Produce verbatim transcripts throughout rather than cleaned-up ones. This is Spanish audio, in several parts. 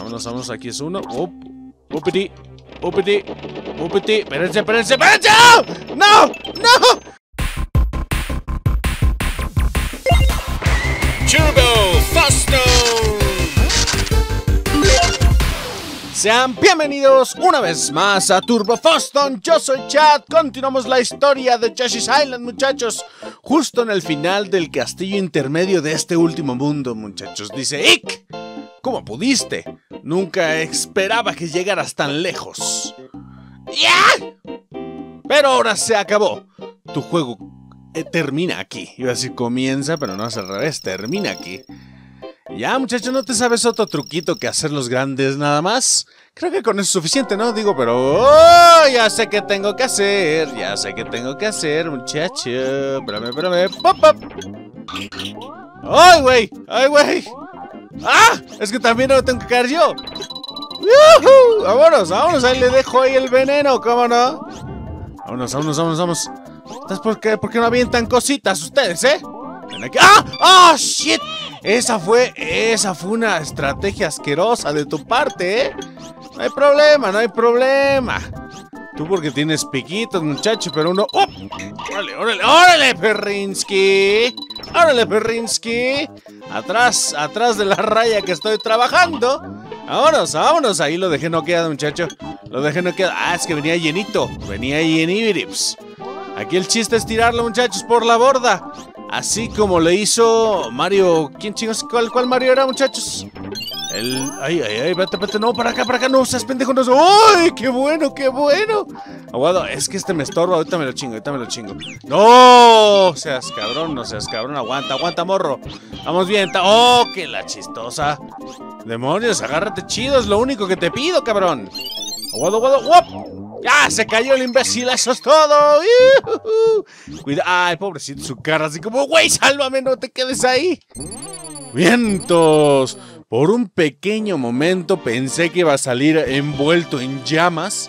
vámonos, vámonos. Aquí es uno. Up, upiti, upiti, upiti. Espérense, espérense, espérense. ¡No! ¡No! Turbo Foston. Sean bienvenidos una vez más a Turbo Foston. Yo soy Chad. Continuamos la historia de Yoshi's Island, muchachos. Justo en el final del castillo intermedio de este último mundo, muchachos. Dice Ick, ¿cómo pudiste? Nunca esperaba que llegaras tan lejos. ¡Yeah! Pero ahora se acabó. Tu juego eh, termina aquí. Iba a decir comienza, pero no es al revés. Termina aquí. Ya, muchachos, ¿no te sabes otro truquito que hacer los grandes nada más? Creo que con eso es suficiente, ¿no? Digo, pero... ¡Oh! Ya sé qué tengo que hacer. Ya sé qué tengo que hacer, muchacho. Espérame, espérame. ¡Pop, pop! ¡Ay, güey! ¡Ay, güey! ¡Ah! Es que también no tengo que caer yo. ¡Yuhu! ¡Vámonos, vámonos! Ahí le dejo ahí el veneno, ¿cómo no? Vámonos, vámonos, vámonos, vámonos. ¿Estás por qué? ¿Por qué no avientan cositas ustedes, eh? Ven aquí. ¡Ah! ¡Oh, shit! Esa fue, esa fue una estrategia asquerosa de tu parte, ¿eh? No hay problema, no hay problema. Tú porque tienes piquitos, muchacho, pero uno... ¡Oh! ¡Órale, órale, órale, Perrinsky! ¡Órale, Perrinsky! Atrás, atrás de la raya que estoy trabajando. Vámonos, vámonos. Ahí lo dejé noqueado, muchacho. Lo dejé noqueado. Ah, es que venía llenito. Venía llenibirips. Aquí el chiste es tirarlo, muchachos, por la borda. Así como le hizo Mario... ¿Quién chingos? ¿Cuál, cuál Mario era, muchachos? El... Ay, ay, ay, vete, vete, no, para acá, para acá, no, seas pendejo, no. ¡Ay, qué bueno, qué bueno! Aguado, es que este me estorba, ahorita me lo chingo, ahorita me lo chingo. ¡No! Seas cabrón, no seas cabrón, aguanta, aguanta, morro. Vamos bien, ¡oh, qué la chistosa! Demonios, agárrate chido, es lo único que te pido, cabrón. Aguado, aguado, ¡guap! ¡Ya! ¡Se cayó el imbécil! ¡Eso es todo! Cuida. ¡Ay, pobrecito! Su cara así como... ¡Güey, sálvame! ¡No te quedes ahí! ¡Vientos! Por un pequeño momento pensé que iba a salir envuelto en llamas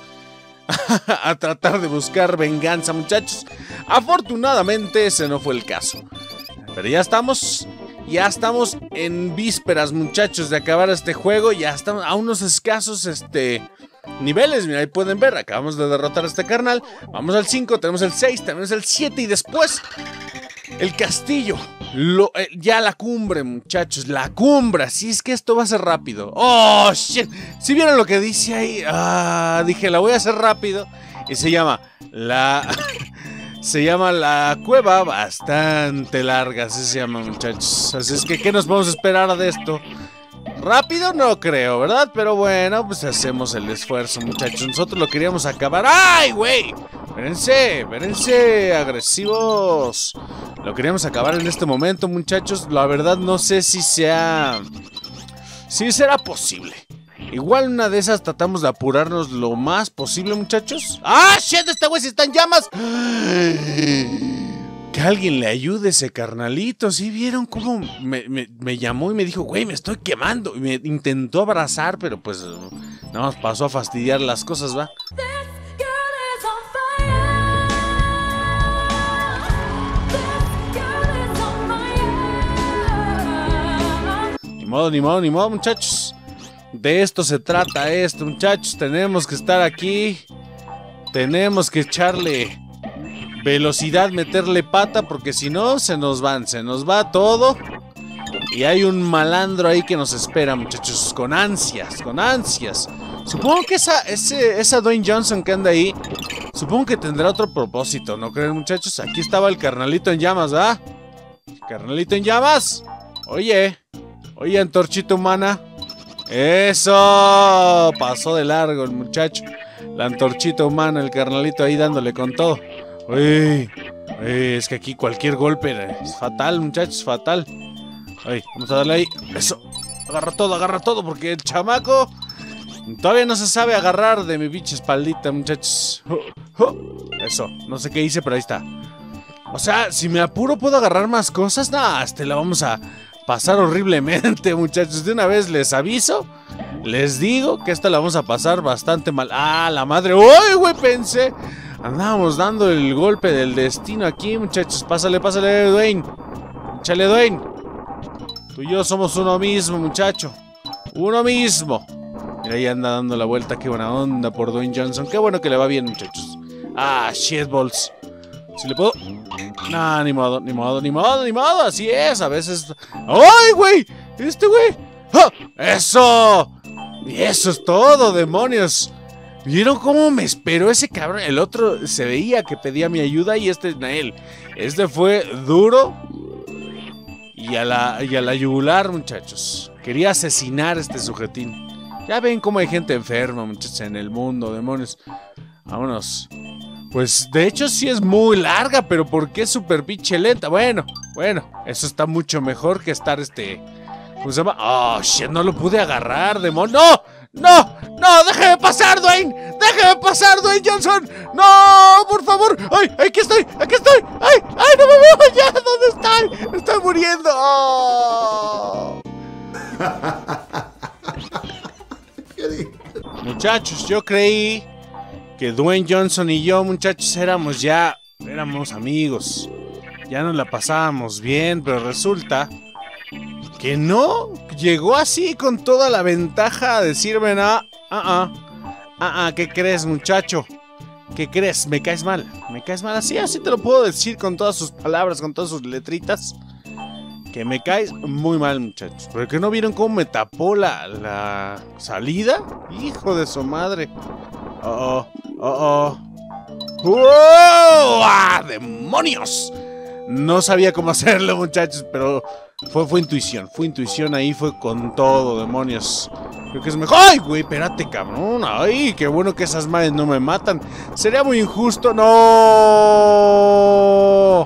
a tratar de buscar venganza, muchachos. Afortunadamente ese no fue el caso. Pero ya estamos... Ya estamos en vísperas, muchachos, de acabar este juego. Ya estamos a unos escasos, este... niveles, mira, ahí pueden ver, acabamos de derrotar a este carnal. Vamos al cinco, tenemos el seis, tenemos el siete y después el castillo. Lo, eh, ya la cumbre, muchachos, la cumbre. Así es que esto va a ser rápido. Oh, shit. Si vieron lo que dice ahí, ah, dije, la voy a hacer rápido. Y se llama la... se llama la cueva bastante larga, así se llama, muchachos. Así es que, ¿qué nos vamos a esperar de esto? Rápido no creo, ¿verdad? Pero bueno, pues hacemos el esfuerzo, muchachos. Nosotros lo queríamos acabar. ¡Ay, güey! Espérense, espérense, agresivos. Lo queríamos acabar en este momento, muchachos. La verdad no sé si sea... si será posible. Igual una de esas tratamos de apurarnos lo más posible, muchachos. ¡Ah, shit! Este güey se está en llamas. Que alguien le ayude ese carnalito. ¿Sí vieron cómo me, me, me llamó y me dijo, güey, me estoy quemando? Y me intentó abrazar, pero pues nada más pasó a fastidiar las cosas, ¿va? Ni modo, ni modo, ni modo, muchachos. De esto se trata esto, muchachos. Tenemos que estar aquí. Tenemos que echarle... velocidad, meterle pata, porque si no, se nos van, se nos va todo. Y hay un malandro ahí que nos espera, muchachos, con ansias, con ansias. Supongo que esa, ese, esa Dwayne Johnson que anda ahí, supongo que tendrá otro propósito, ¿no creen, muchachos? Aquí estaba el carnalito en llamas, ¿ah? Carnalito en llamas. Oye, oye, antorchita humana. Eso, pasó de largo el muchacho. La antorchita humana, el carnalito ahí dándole con todo. Uy, uy, es que aquí cualquier golpe es fatal, muchachos, fatal. Uy, vamos a darle ahí. Eso, agarra todo, agarra todo, porque el chamaco todavía no se sabe agarrar de mi bicha espaldita, muchachos. Eso, no sé qué hice, pero ahí está. O sea, si me apuro, ¿puedo agarrar más cosas? Nah, este la vamos a pasar horriblemente, muchachos. De una vez les aviso, les digo que esta la vamos a pasar bastante mal. Ah, la madre. Uy, güey, pensé... Andábamos dando el golpe del destino aquí, muchachos. Pásale, pásale, Dwayne. Échale, Dwayne. Tú y yo somos uno mismo, muchacho. Uno mismo. Y ahí anda dando la vuelta. Qué buena onda por Dwayne Johnson. Qué bueno que le va bien, muchachos. Ah, shitballs. Si le puedo... Nah, ni modo, ni modo, ni modo, ni modo. Así es, a veces... ¡Ay, güey! Este güey. ¡Ah! ¡Eso! Y eso es todo, demonios. ¿Vieron cómo me esperó ese cabrón? El otro se veía que pedía mi ayuda y este Nael. Este fue duro. Y a la, y a la yugular, muchachos. Quería asesinar a este sujetín. Ya ven cómo hay gente enferma, muchachos, en el mundo, demonios. Vámonos. Pues de hecho sí es muy larga, pero ¿por qué súper pinche lenta? Bueno, bueno, eso está mucho mejor que estar este... ¿Cómo se llama? Oh, shit, no lo pude agarrar, demonio. ¡No! ¡No! ¡No! ¡Déjeme pasar, Dwayne! ¡Déjeme pasar, Dwayne Johnson! ¡No! ¡Por favor! ¡Ay! ¡Aquí estoy! ¡Aquí estoy! ¡Ay! ¡Ay! ¡No me veo ya! ¿Dónde estoy? ¡Estoy muriendo! ¡Oh! Muchachos, yo creí que Dwayne Johnson y yo, muchachos, éramos ya... Éramos amigos. Ya nos la pasábamos bien, pero resulta... que no, llegó así con toda la ventaja a decirme, no, ah, ah, ah, ah, ¿qué crees, muchacho? ¿Qué crees? Me caes mal, me caes mal, así, así te lo puedo decir con todas sus palabras, con todas sus letritas, que me caes muy mal, muchachos. ¿Pero que no vieron cómo me tapó la, la salida? Hijo de su madre. Oh, oh, oh, oh. ¡Oh! ¡Ah, demonios! No sabía cómo hacerlo, muchachos, pero fue, fue intuición, fue intuición, ahí fue con todo, demonios. Creo que es mejor. ¡Ay, güey! Espérate, cabrón. ¡Ay, qué bueno que esas madres no me matan! Sería muy injusto. ¡No!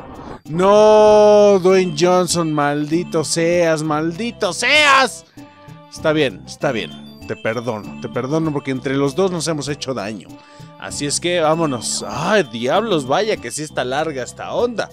¡No! Dwayne Johnson, maldito seas, maldito seas. Está bien, está bien. Te perdono, te perdono porque entre los dos nos hemos hecho daño. Así es que vámonos. ¡Ay, diablos! Vaya que sí está larga esta onda.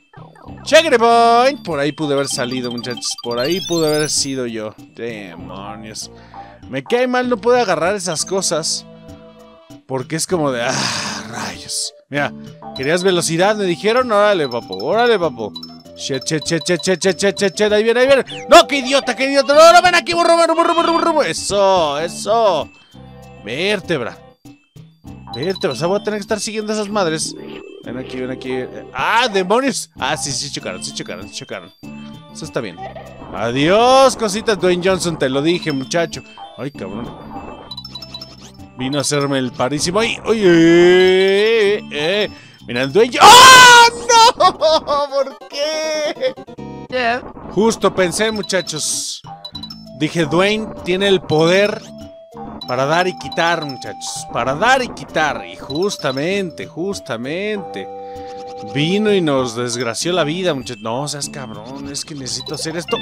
Checkpoint. Por ahí pude haber salido, muchachos. Por ahí pude haber sido yo. Demonios. Me cae mal, no puedo agarrar esas cosas. Porque es como de... ¡Ah, rayos! Mira, ¿querías velocidad? Me dijeron. Órale, papo. Órale, papo. Shit, shit, shit, shit, shit, shit, shit, shit, shit. Ahí viene, ahí viene. ¡No, qué idiota, qué idiota! ¡No, no, ven aquí, burro, burro, burro, burro, burro! ¡Eso, eso! Vértebra. Vértebra. O sea, voy a tener que estar siguiendo a esas madres. Ven aquí, ven aquí. ¡Ah, demonios! Ah, sí, sí chocaron, sí chocaron, sí chocaron. Eso está bien. Adiós, cositas, Dwayne Johnson, te lo dije, muchacho. Ay, cabrón. Vino a hacerme el parísimo. ¡Ay! ¡Oye! Eh, eh. Mira, el Dwayne... ¡Oh, no! ¿Por qué? Yeah. Justo pensé, muchachos. Dije, Dwayne tiene el poder... para dar y quitar, muchachos. Para dar y quitar. Y justamente, justamente vino y nos desgració la vida, muchachos. No seas cabrón, es que necesito hacer esto.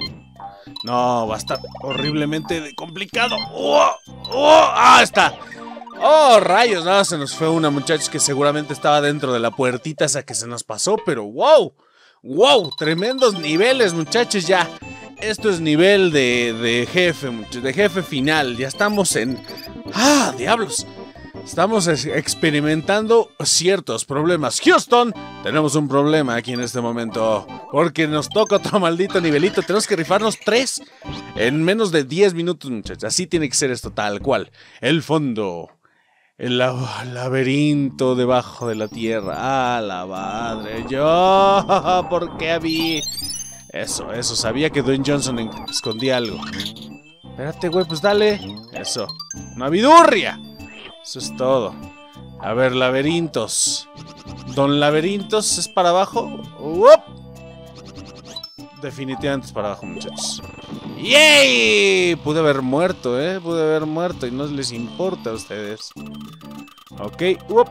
No, va a estar horriblemente complicado. ¡Oh! ¡Oh! ¡Ah, está! ¡Oh, rayos! No, se nos fue una, muchachos, que seguramente estaba dentro de la puertita esa que se nos pasó. Pero wow, wow, tremendos niveles, muchachos, ya. Esto es nivel de, de jefe, de jefe final. Ya estamos en... ¡Ah, diablos! Estamos experimentando ciertos problemas. Houston, tenemos un problema aquí en este momento. Porque nos toca otro maldito nivelito. Tenemos que rifarnos tres en menos de diez minutos, muchachos. Así tiene que ser esto, tal cual. El fondo. El laberinto debajo de la tierra. ¡Ah, la madre! Yo... ¿Por qué a mí? Eso, eso, sabía que Dwayne Johnson escondía algo. Espérate, güey, pues dale. Eso, una vidurria. Eso es todo. A ver, laberintos. Don Laberintos, ¿es para abajo? ¡Uop! Definitivamente es para abajo, muchachos. ¡Yay! Pude haber muerto, eh. Pude haber muerto y no les importa a ustedes. Ok, ¡uop!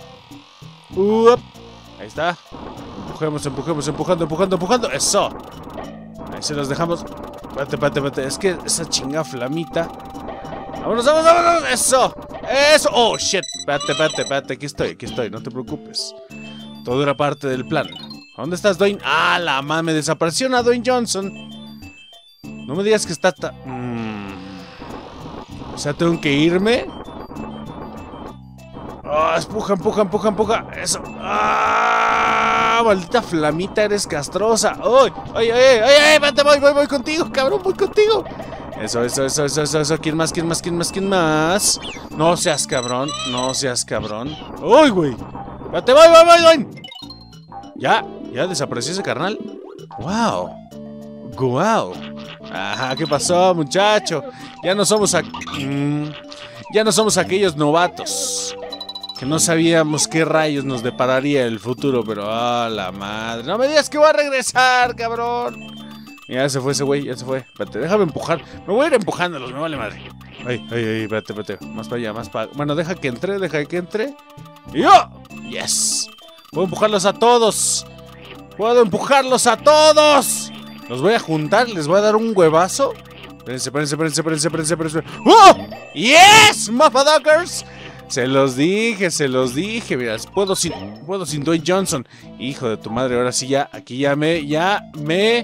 ¡Uop! Ahí está. Empujemos, empujemos, empujando, empujando, empujando. ¡Eso! Ahí se los dejamos. Espérate, espérate, espérate. Es que esa chinga flamita. ¡Vámonos, vámonos, vámonos! ¡Eso! ¡Eso! ¡Oh, shit! Espérate, espérate, espérate. Aquí estoy, aquí estoy. No te preocupes. Todo era parte del plan. ¿Dónde estás, Dwayne? ¡Ah, la madre! Me desapareció una Dwayne Johnson. No me digas que está... Ta mm. O sea, tengo que irme. ¡Ah! Oh, empuja, empuja, empuja, empuja. ¡Eso! ¡Ah! Maldita flamita, eres castrosa. ¡Ay! ¡Ay, ay, ay! ¡Ay! ¡Vete, voy, voy, voy contigo, cabrón! ¡Voy contigo! Eso, eso, eso, eso, eso, eso. ¿Quién más, quién más, quién más, quién más? No seas cabrón, no seas cabrón. ¡Uy, güey! ¡Vete, voy, voy, voy, voy! Ya, ya desapareció ese carnal. ¡Wow! ¡Guau! Ajá, ¿qué pasó, muchacho? Ya no somos a... mm, ya no somos aquellos novatos que no sabíamos qué rayos nos depararía el futuro, pero ¡ah, oh, la madre! ¡No me digas que voy a regresar, cabrón! Ya se fue ese güey, ya se fue. Espérate, déjame empujar. Me voy a ir empujándolos, me vale madre. Ay, ay, ay, espérate, espérate. Más para allá, más para... Bueno, deja que entre, deja que entre. ¡Y yo! ¡Yes! Puedo empujarlos a todos. ¡Puedo empujarlos a todos! Los voy a juntar, les voy a dar un huevazo. Espérense, espérense, espérense, espérense, espérense, espérense. ¡Oh! ¡Yes! ¡Motherfuckers! Se los dije, se los dije. Mira, puedo sin, puedo sin Dwayne Johnson. Hijo de tu madre, ahora sí ya, aquí ya me, ya me...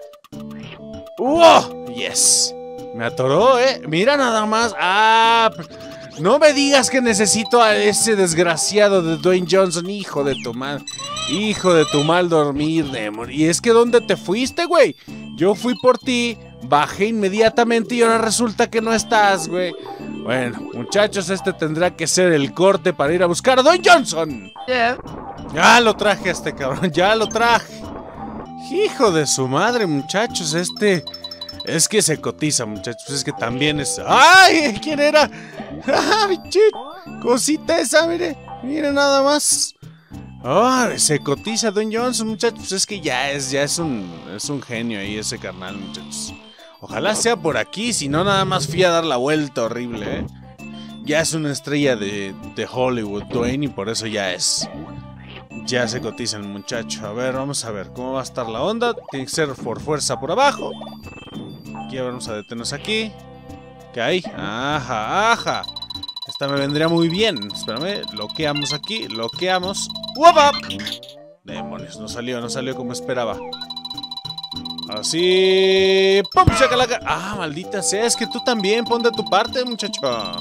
¡Wow! ¡Yes! Me atoró, ¿eh? Mira nada más. ¡Ah! No me digas que necesito a ese desgraciado de Dwayne Johnson. Hijo de tu mal... Hijo de tu mal dormir, Demon. Y es que ¿dónde te fuiste, güey? Yo fui por ti, bajé inmediatamente y ahora resulta que no estás, güey. Bueno, muchachos, este tendrá que ser el corte para ir a buscar a Dwayne Johnson. Yeah. Ya lo traje a este cabrón, ya lo traje. Hijo de su madre, muchachos, este... Es que se cotiza, muchachos, es que también es... ¡Ay! ¿Quién era? ¡Ah, bichit! Cosita esa, mire, mire nada más. ¡Oh! Se cotiza Dwayne Johnson, muchachos, es que ya es, ya es un... Es un genio ahí ese carnal, muchachos. Ojalá sea por aquí, si no nada más fui a dar la vuelta horrible, ¿eh? Ya es una estrella de, de Hollywood, Dwayne, y por eso ya es... Ya se cotiza el muchacho. A ver, vamos a ver cómo va a estar la onda. Tiene que ser por fuerza por abajo. Aquí vamos a detenernos aquí. ¿Qué hay? Ajá, ajá. Esta me vendría muy bien. Espérame, bloqueamos aquí, bloqueamos. ¡Uapa! Demonios, no salió, no salió como esperaba. Así. ¡Pum! ¡Chacalaca! Ah, maldita sea, es que tú también pon de tu parte, muchacho.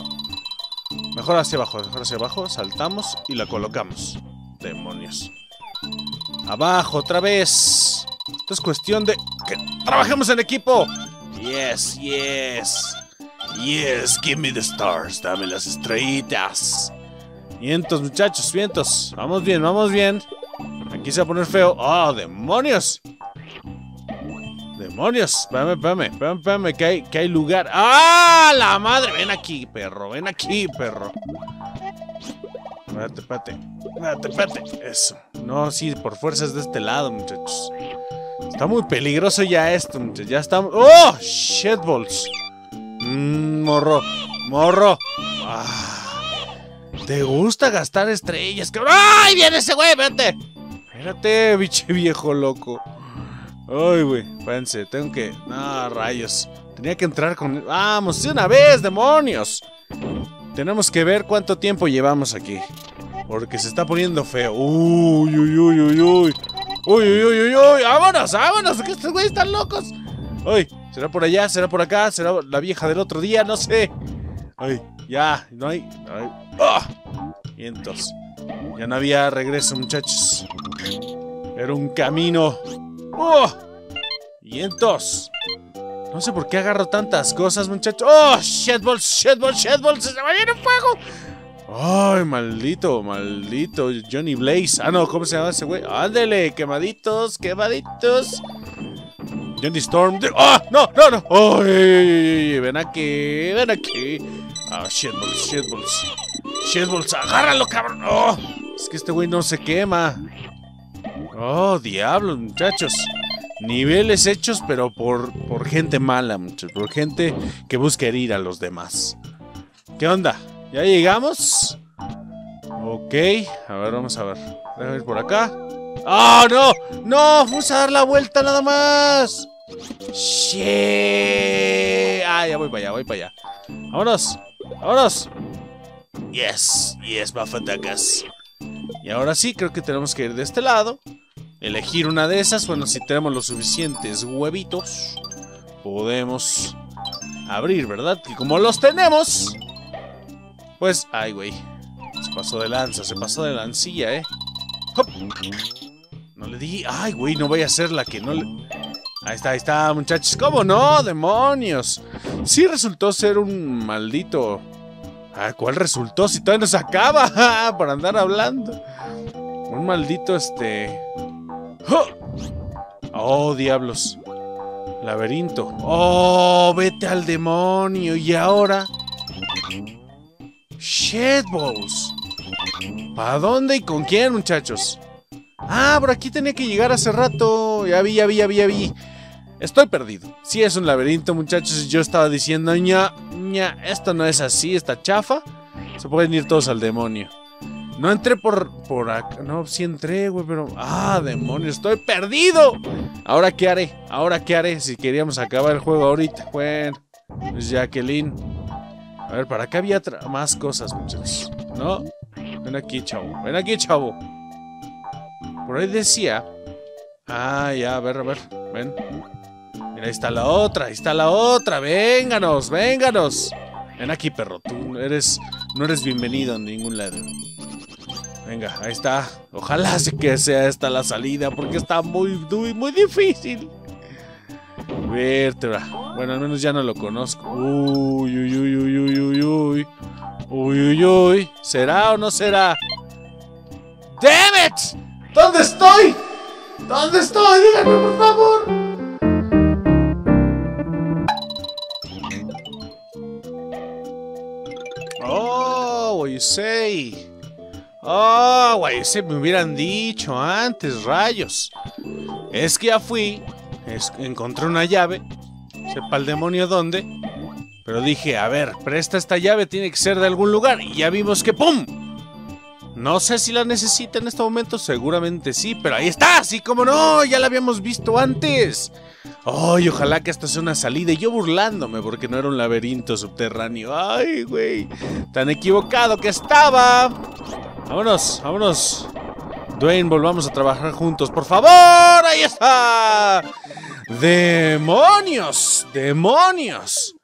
Mejor hacia abajo, mejor hacia abajo. Saltamos y la colocamos. Demonios. Abajo, otra vez. Esto es cuestión de que trabajemos en equipo. Yes, yes. Yes, give me the stars. Dame las estrellitas. Vientos, muchachos, vientos. Vamos bien, vamos bien. Aquí se va a poner feo. ¡Oh, demonios! Demonios. Espérame, espérame, espérame, espérame, que hay, que hay lugar. ¡Ah, la madre! Ven aquí, perro, ven aquí, perro. Espérate, espérate, espérate, espérate. Eso. No, sí, por fuerzas de este lado, muchachos. Está muy peligroso ya esto, muchachos. Ya estamos... ¡Oh! Shitballs. Mmm, morro. Morro. Ah, ¿te gusta gastar estrellas, cabrón? ¡Ay, viene ese güey! ¡Vete! Espérate, biche viejo loco. Ay, güey, espérense, tengo que... Ah, rayos. Tenía que entrar con... ¡Vamos, de una vez, demonios! Tenemos que ver cuánto tiempo llevamos aquí. Porque se está poniendo feo. Uy, uy, uy, uy, uy. Uy, uy, uy, uy, uy. ¡Vámonos, vámonos! Que estos güeyes están locos. Ay, ¿será por allá? ¿Será por acá? ¿Será la vieja del otro día? No sé. Ay, ya, no hay... Ay. ¡Oh! Vientos. Ya no había regreso, muchachos. Era un camino. ¡Oh! Vientos. No sé por qué agarro tantas cosas, muchachos. ¡Oh! ¡Shitballs! ¡Shitballs! ¡Shitballs! ¡Se me viene fuego! ¡Ay, maldito! ¡Maldito! Johnny Blaze. Ah, no, ¿cómo se llama ese güey? ¡Ándele! ¡Quemaditos! ¡Quemaditos! Johnny Storm. ¡Oh! ¡No! ¡No! ¡No! ¡Ay! ¡Ven aquí! ¡Ven aquí! ¡Ah! ¡Shitballs! ¡Shitballs! ¡Shitballs! ¡Agárralo, cabrón! ¡Oh! Es que este güey no se quema. ¡Oh, diablos, muchachos! Niveles hechos, pero por, por gente mala, muchachos. Por gente que busca herir a los demás. ¿Qué onda? ¿Ya llegamos? Ok. A ver, vamos a ver. Déjame ir por acá. ¡Oh, no! ¡No! ¡Vamos a dar la vuelta nada más! ¡Shit! Ah, ya voy para allá, voy para allá. ¡Vámonos! ¡Vámonos! ¡Yes! ¡Yes, mafatakas! Y ahora sí, creo que tenemos que ir de este lado. Elegir una de esas. Bueno, si tenemos los suficientes huevitos, podemos abrir, ¿verdad? Que como los tenemos, pues... Ay, güey. Se pasó de lanza, se pasó de lancilla, ¿eh? ¡Hop! No le di... Ay, güey, no vaya a ser la que no le... Ahí está, ahí está, muchachos. ¿Cómo no? ¡Demonios! Sí resultó ser un maldito... Ah, ¿cuál resultó? Si todavía no se acaba. Por andar hablando. Un maldito, este... ¡Oh! ¡Oh, diablos! Laberinto. ¡Oh, vete al demonio! ¿Y ahora? ¡Shitballs! ¿Para dónde y con quién, muchachos? Ah, por aquí tenía que llegar hace rato. Ya vi, ya vi, ya vi, ya vi. Estoy perdido. Sí es un laberinto, muchachos. Yo estaba diciendo, ña, ña, esto no es así, esta chafa. Se pueden ir todos al demonio. No entré por, por acá. No, sí entré, güey, pero... Ah, demonio, estoy perdido. ¿Ahora qué haré? ¿Ahora qué haré? Si queríamos acabar el juego ahorita. Bueno, pues Jacqueline. A ver, para acá había más cosas, muchachos. ¿No? Ven aquí, chavo. Ven aquí, chavo. Por ahí decía... Ah, ya, a ver, a ver. Ven. Mira, ahí está la otra, ahí está la otra. Vénganos, vénganos. Ven aquí, perro. Tú eres, no eres bienvenido en ningún lado. Venga, ahí está. Ojalá sí que sea esta la salida, porque está muy, muy, muy difícil. Vértebra. Bueno, al menos ya no lo conozco. Uy, uy, uy, uy, uy, uy, uy. Uy, uy, uy. ¿Será o no será? ¡Damn it! ¿Dónde estoy? ¿Dónde estoy? Díganme, por favor. Oh, what you say? Oh, what you say, me hubieran dicho antes, rayos. Es que ya fui, es, encontré una llave, sepa el demonio dónde, pero dije, a ver, presta esta llave, tiene que ser de algún lugar, y ya vimos que ¡pum! No sé si la necesita en este momento, seguramente sí, pero ahí está, sí, como no, ya la habíamos visto antes. Ay, ojalá que esta sea una salida, y yo burlándome porque no era un laberinto subterráneo. Ay, güey, tan equivocado que estaba. Vámonos, vámonos. Dwayne, volvamos a trabajar juntos, por favor. Ahí está. ¡Demonios! ¡Demonios!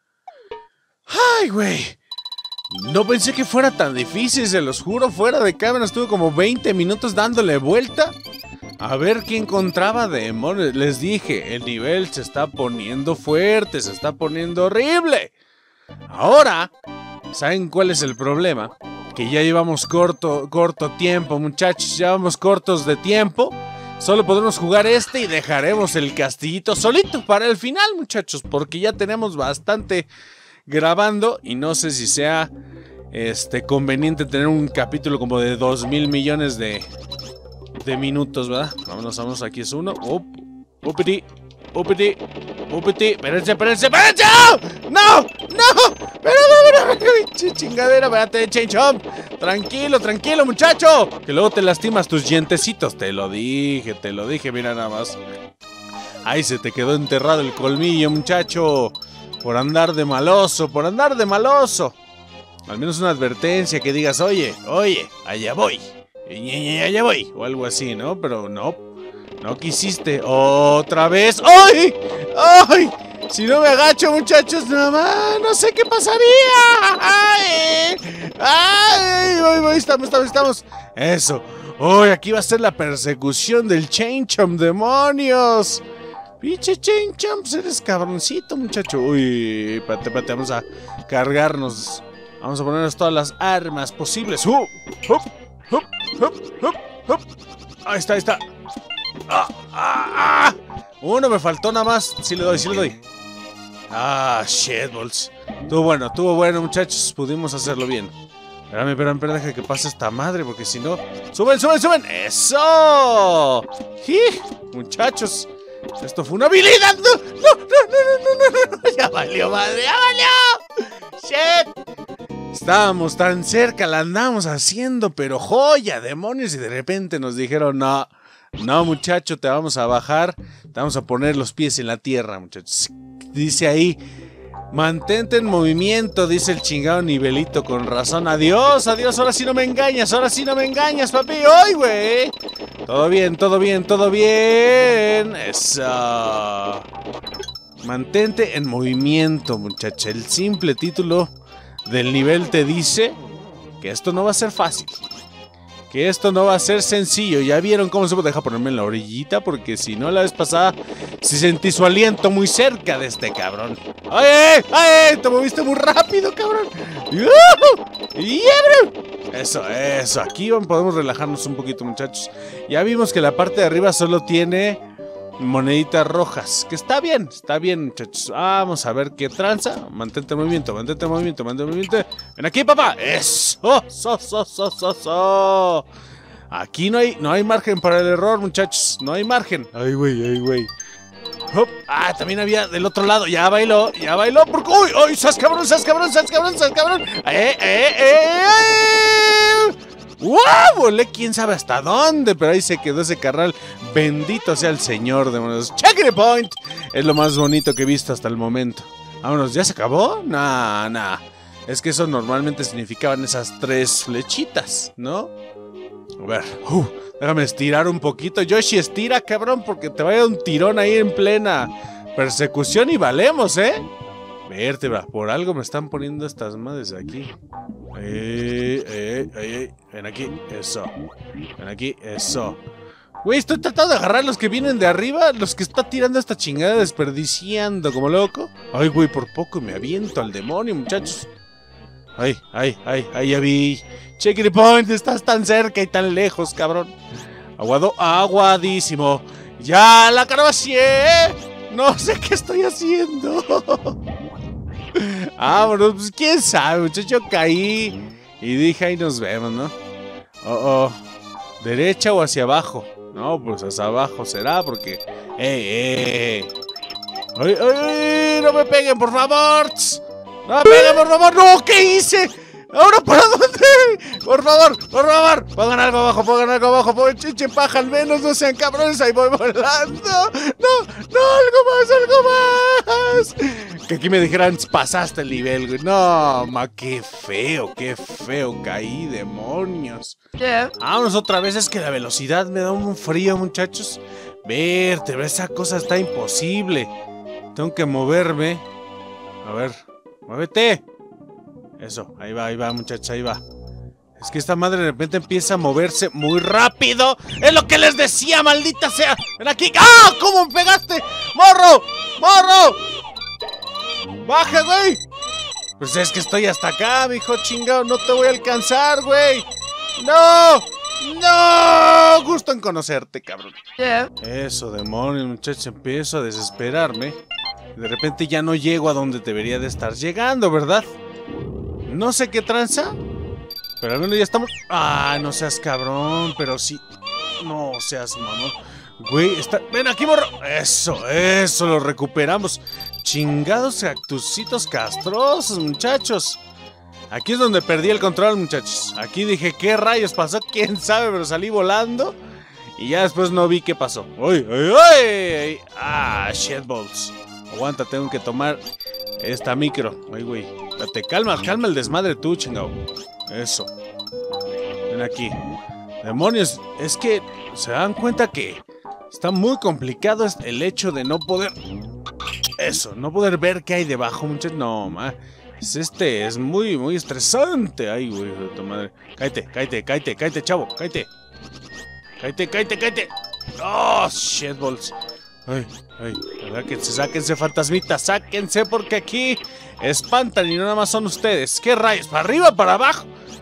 ¡Ay, güey! No pensé que fuera tan difícil, se los juro. Fuera de cámara estuve como veinte minutos dándole vuelta a ver qué encontraba. Demonios, les dije, el nivel se está poniendo fuerte, se está poniendo horrible. Ahora, ¿saben cuál es el problema? Que ya llevamos corto, corto tiempo, muchachos, ya vamos cortos de tiempo. Solo podremos jugar este y dejaremos el castillito solito para el final, muchachos, porque ya tenemos bastante grabando y no sé si sea este, conveniente tener un capítulo como de dos mil millones de, de minutos, ¿verdad? Vámonos, vámonos, aquí es uno. Up, upiti, upiti, upiti. Espérense, espérense, espérense. ¡No! ¡No! ¡Pero, no, no! ¡Chingadera! Espérate, change up. Tranquilo, tranquilo, muchacho. Que luego te lastimas tus dientecitos. Te lo dije, te lo dije, mira nada más. Ay, se te quedó enterrado el colmillo, muchacho. Por andar de maloso, por andar de maloso. Al menos una advertencia que digas, oye, oye, allá voy. Allá voy. O algo así, ¿no? Pero no, no quisiste. Otra vez. ¡Ay! ¡Ay! Si no me agacho, muchachos, nada más, no sé qué pasaría. ¡Ay! ¡Ay! Voy, voy, estamos, estamos, estamos. Eso. Hoy aquí va a ser la persecución del Chain Chomp, demonios. Pinche Chain Chomp, eres cabroncito, muchacho. Uy, espérate, espérate, vamos a cargarnos. Vamos a ponernos todas las armas posibles. ¡Uh! ¡Hup! ¡Hup! ¡Hup! ¡Hup! ¡Hup! Ahí está, ahí está. ¡Ah! ¡Ah! ¡Ah! Uno me faltó nada más. Sí le doy, sí le doy. Ah, shitballs. Tuvo bueno, estuvo bueno, muchachos. Pudimos hacerlo bien. Espérame, espérame, espérame, deja que pase esta madre, porque si no... ¡Suben, suben, suben! ¡Eso! ¡Sí! Muchachos, esto fue una habilidad. ¡No, no, no, no, no, no, no! ¡Ya valió, madre! ¡Ya valió! ¡Shit! Estábamos tan cerca, la andamos haciendo, pero joya, demonios. Y de repente nos dijeron, no, no, muchacho, te vamos a bajar. Te vamos a poner los pies en la tierra, muchachos. Dice ahí, mantente en movimiento, dice el chingado nivelito. Con razón, adiós, adiós, ahora sí no me engañas, ahora sí no me engañas, papi. ¡Ay, güey! Todo bien, todo bien, todo bien. Eso. Mantente en movimiento, muchacha. El simple título del nivel te dice que esto no va a ser fácil, que esto no va a ser sencillo. Ya vieron cómo se puede dejar ponerme en la orillita, porque si no, la vez pasada Sí sentí su aliento muy cerca de este cabrón. ¡Ay, ay! Te moviste muy rápido, cabrón. Eso, eso. Aquí podemos relajarnos un poquito, muchachos. Ya vimos que la parte de arriba solo tiene moneditas rojas. Que está bien, está bien, muchachos. Vamos a ver qué tranza. Mantente en movimiento, mantente en movimiento, mantente en movimiento. Ven aquí, papá. Eso, so, so, so, so, so. Aquí no hay, no hay margen para el error, muchachos. No hay margen. Ay, güey, ay, güey. Hop. Ah, también había del otro lado. Ya bailó, ya bailó. Porque... ¡Uy! ¡Uy! ¡Sas cabrón, sas cabrón, sas cabrón, sas cabrón! ¡Eh, eh, eh! eh! ¡Wow! Volé quién sabe hasta dónde. Pero ahí se quedó ese carral. Bendito sea el señor, demonios. ¡Check point! Es lo más bonito que he visto hasta el momento. Vámonos, ¿ya se acabó? Nah, nah. Es que eso normalmente significaban esas tres flechitas, ¿no? A ver, uh, déjame estirar un poquito. Yoshi, estira, cabrón, porque te vaya un tirón ahí en plena persecución y valemos, ¿eh? Vértebra, por algo me están poniendo estas madres de aquí. Eh, eh, eh, ven aquí, eso. Ven aquí, eso. Güey, estoy tratando de agarrar los que vienen de arriba, los que está tirando esta chingada desperdiciando como loco. Ay, güey, por poco me aviento al demonio, muchachos. Ay, ay, ay, ay, ya vi. Check it point, estás tan cerca y tan lejos, cabrón. Aguado, aguadísimo. Ya la carvacié. No sé qué estoy haciendo. Vámonos, pues quién sabe, muchacho. Caí y dije, ahí nos vemos, ¿no? Oh, oh. ¿Derecha o hacia abajo? No, pues hacia abajo será porque... ¡Ey, ey! ¡Ay, ay! ¡No me peguen, por favor! ¡No me peguen, por favor! ¡No! ¿Qué hice? ¿Ahora para dónde? Por favor, por favor, pongan algo abajo, pongan algo abajo, pongan chiche paja al menos, no sean cabrones, ahí voy volando. No, no, algo más, algo más. Que aquí me dijeran, pasaste el nivel, güey. No, ma, qué feo, qué feo, caí, demonios. Yeah. Vámonos otra vez, es que la velocidad me da un frío, muchachos. Vértebra, esa cosa está imposible. Tengo que moverme. A ver, muévete. Eso, ahí va, ahí va, muchachos, ahí va. Es que esta madre de repente empieza a moverse muy rápido. ¡Es lo que les decía, maldita sea! ¡Ven aquí! ¡Ah! ¿Cómo me pegaste? ¡Morro! ¡Morro! ¡Baja, güey! Pues es que estoy hasta acá, mijo chingado. No te voy a alcanzar, güey. ¡No! ¡No! Gusto en conocerte, cabrón. Yeah. Eso, demonios, muchachos. Empiezo a desesperarme. De repente ya no llego a donde debería de estar llegando, ¿verdad? No sé qué tranza, pero al menos ya estamos... Ah, no seas cabrón, pero sí... No seas mamón. Güey, está... Ven aquí, morro. Eso, eso, lo recuperamos. Chingados cactusitos castrosos, muchachos. Aquí es donde perdí el control, muchachos. Aquí dije, ¿qué rayos pasó? ¿Quién sabe? Pero salí volando. Y ya después no vi qué pasó. ¡Uy, uy, uy! Ah, shitballs. Aguanta, tengo que tomar esta micro. Ay, güey. Te calma, calma el desmadre tú, chingado. Eso. Ven aquí. Demonios, es que se dan cuenta que está muy complicado el hecho de no poder... Eso, no poder ver qué hay debajo, muchachos. No, ma. Es este, es muy, muy estresante. Ay, güey, de tu madre. Cállate, cállate, cállate, cállate, chavo, cállate. Cállate, cállate, cállate. Oh, shitballs. Ay, ay, sáquense, sáquense, fantasmitas, sáquense porque aquí espantan y no nada más son ustedes. ¿Qué rayos? ¿Para arriba, para abajo?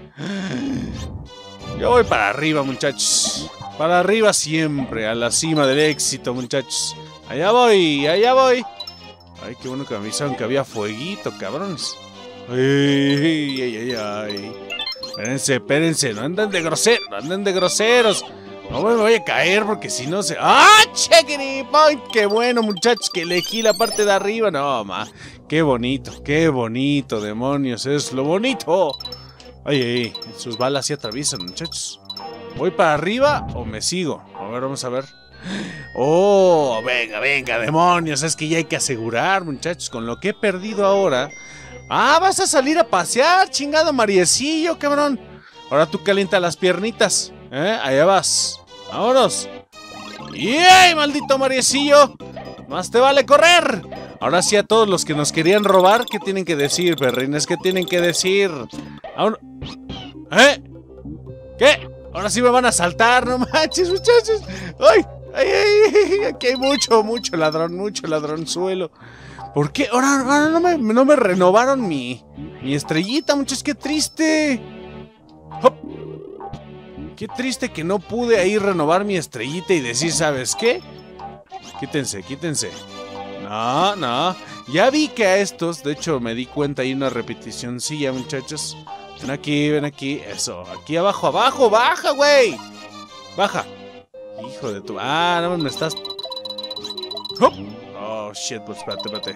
Yo voy para arriba, muchachos. Para arriba siempre, a la cima del éxito, muchachos. Allá voy, allá voy. Ay, qué bueno que me avisaron que había fueguito, cabrones. Ay, ay, ay, ay. Espérense, espérense, no anden de groseros, no anden de groseros. No me voy a caer porque si no se... ¡Ah! Check it point. ¡Qué bueno, muchachos! Que elegí la parte de arriba. No, ma. ¡Qué bonito! ¡Qué bonito, demonios! ¡Es lo bonito! Ay, ay, sus balas sí atraviesan, muchachos. ¿Voy para arriba o me sigo? A ver, vamos a ver. ¡Oh! Venga, venga, demonios. Es que ya hay que asegurar, muchachos. Con lo que he perdido ahora... ¡Ah! Vas a salir a pasear, chingado Mariecillo, cabrón. Ahora tú calienta las piernitas. ¿Eh? Allá vas. Vámonos. ¡Yey, maldito Mariecillo! Más te vale correr. Ahora sí a todos los que nos querían robar, ¿qué tienen que decir, perrines? ¿Qué tienen que decir? Ahora... ¿Eh? ¿Qué? Ahora sí me van a saltar, no manches, muchachos. ¡Ay! Ay, ay, aquí hay mucho, mucho ladrón, mucho ladronzuelo. ¿Por qué? Ahora, ahora no, me, no me renovaron mi, mi estrellita, muchachos. ¡Qué triste! ¡Hop! Qué triste que no pude ahí renovar mi estrellita y decir, ¿sabes qué? Quítense, quítense. No, no. Ya vi que a estos, de hecho me di cuenta, hay una repeticioncilla, muchachos. Ven aquí, ven aquí. Eso, aquí abajo, abajo, baja, güey. Baja. Hijo de tu... Ah, no me estás... ¡Hop! Oh, shit, pues espérate, espérate.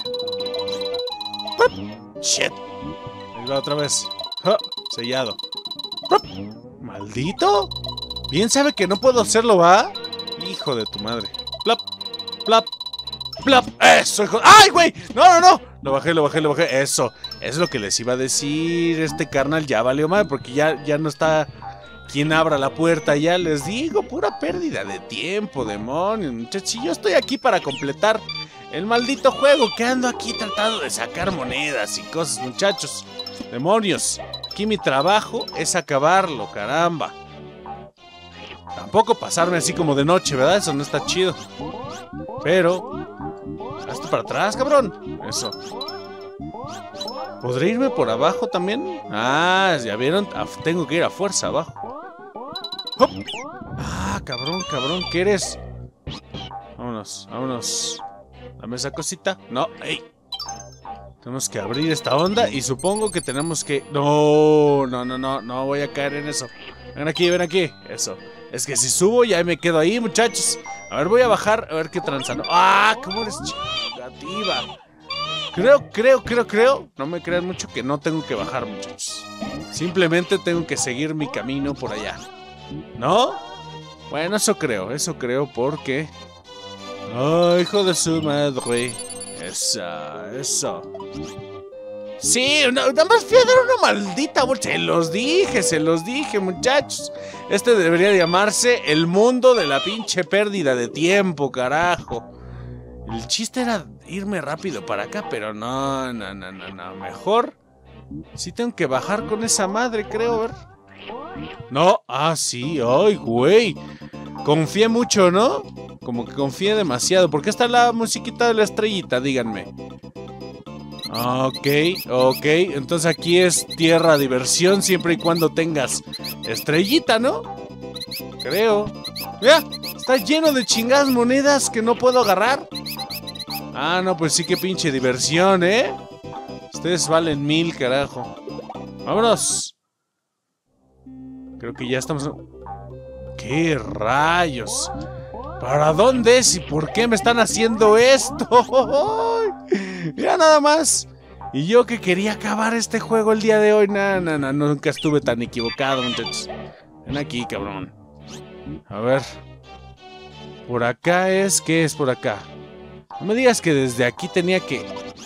¡Hop! Shit. Ahí va otra vez. ¡Hop! Sellado. ¡Hop! ¿Maldito? Bien sabe que no puedo hacerlo, ¿va? Hijo de tu madre. Plap, plap, plap. Eso, hijo. ¡Ay, güey! No, no, no. Lo bajé, lo bajé, lo bajé. Eso. Es lo que les iba a decir. Este carnal ya valió mal porque ya, ya no está quien abra la puerta. Ya les digo, pura pérdida de tiempo, demonios, muchachos. Y yo estoy aquí para completar el maldito juego que ando aquí tratando de sacar monedas y cosas, muchachos. Demonios. Aquí mi trabajo es acabarlo, caramba. Tampoco pasarme así como de noche, ¿verdad? Eso no está chido. Pero... hazte para atrás, cabrón. Eso. ¿Podré irme por abajo también? Ah, ya vieron. Tengo que ir a fuerza abajo. ¡Hop! Ah, cabrón, cabrón, ¿qué eres? Vámonos, vámonos. Dame esa cosita. No, ey. Tenemos que abrir esta onda y supongo que tenemos que... No, no, no, no, no voy a caer en eso. Ven aquí, ven aquí. Eso. Es que si subo ya me quedo ahí, muchachos. A ver, voy a bajar, a ver qué tranza. ¡Ah! ¿Cómo eres chingativa? Creo, creo, creo, creo. No me crean mucho que no tengo que bajar, muchachos. Simplemente tengo que seguir mi camino por allá. ¿No? Bueno, eso creo, eso creo porque... ¡Oh, hijo de su madre! Esa, eso. Sí, no, nada más fui a dar una maldita vuelta. Se los dije, se los dije, muchachos. Este debería llamarse el mundo de la pinche pérdida de tiempo, carajo. El chiste era irme rápido para acá, pero no, no, no, no, no. Mejor sí tengo que bajar con esa madre, creo, a ver. No, ah, sí, ay, güey. Confié mucho, ¿no? Como que confié demasiado. ¿Por qué está la musiquita de la estrellita? Díganme. Ok, ok. Entonces aquí es tierra diversión siempre y cuando tengas estrellita, ¿no? Creo. Mira, está lleno de chingadas monedas que no puedo agarrar. Ah, no, pues sí que pinche diversión, ¿eh? Ustedes valen mil, carajo. Vámonos. Creo que ya estamos... ¿Qué rayos? ¿Para dónde es y por qué me están haciendo esto? Mira nada más. Y yo que quería acabar este juego el día de hoy. No, no, no, nunca estuve tan equivocado, muchachos. Ven aquí, cabrón. A ver. Por acá es... ¿Qué es por acá? No me digas que desde aquí tenía que...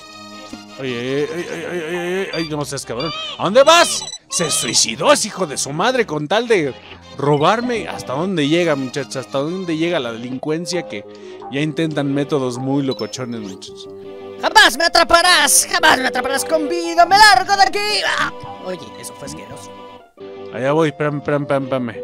Oye, ay, ay, ay, ay, ay, ay, no seas cabrón. ¿A dónde vas? Se suicidó ese hijo de su madre con tal de robarme. ¿Hasta dónde llega, muchachos? ¿Hasta dónde llega la delincuencia que ya intentan métodos muy locochones, muchachos? ¡Jamás me atraparás! ¡Jamás me atraparás con vida! ¡Me largo de aquí! ¡Ah! Oye, eso fue asqueroso. Allá voy, espérame, espérame, espérame.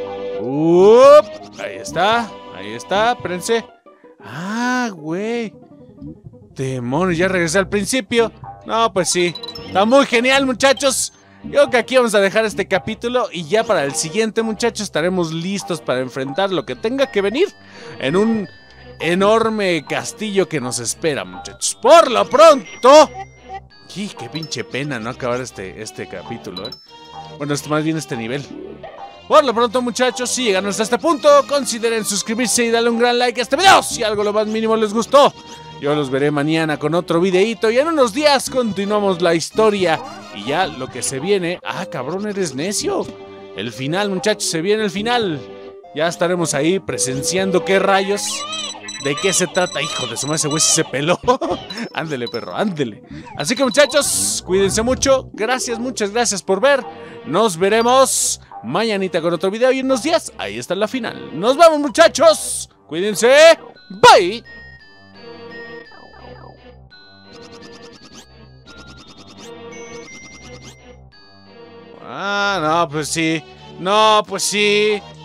¡Up! Ahí está, ahí está, espérense. Ah, güey. Demonios, ya regresé al principio. No, pues sí. Está muy genial, muchachos. Yo creo que aquí vamos a dejar este capítulo. Y ya para el siguiente, muchachos, estaremos listos para enfrentar lo que tenga que venir en un enorme castillo que nos espera, muchachos. Por lo pronto... ¡Qué, qué pinche pena no acabar este, este capítulo, eh! Bueno, esto más bien este nivel. Por lo pronto, muchachos, si llegan hasta este punto, consideren suscribirse y darle un gran like a este video si algo lo más mínimo les gustó. Yo los veré mañana con otro videíto y en unos días continuamos la historia. Y ya lo que se viene... ¡Ah, cabrón, eres necio! El final, muchachos, se viene el final. Ya estaremos ahí presenciando qué rayos... ¿De qué se trata? Hijo de su madre, ese güey se peló. Ándele, perro, ándele. Así que, muchachos, cuídense mucho. Gracias, muchas gracias por ver. Nos veremos mañanita con otro video y en unos días, ahí está la final. Nos vemos, muchachos. Cuídense. Bye. Ah, no, pues sí. No, pues sí.